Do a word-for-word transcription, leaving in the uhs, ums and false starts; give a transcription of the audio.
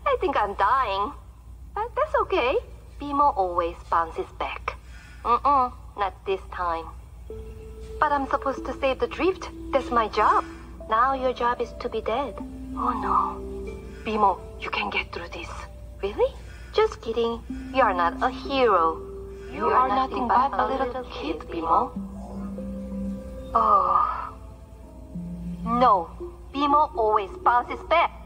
I think I'm dying. But that's okay. Bimo always bounces back. Mm-mm, not this time. But I'm supposed to save the drift. That's my job. Now your job is to be dead. Oh no. Bimo, you can get through this. Really? Just kidding. You are not a hero. You, you are, are nothing, nothing but, but a little, little kid, kid, Bimo. Oh. No. Bimo always bounces back.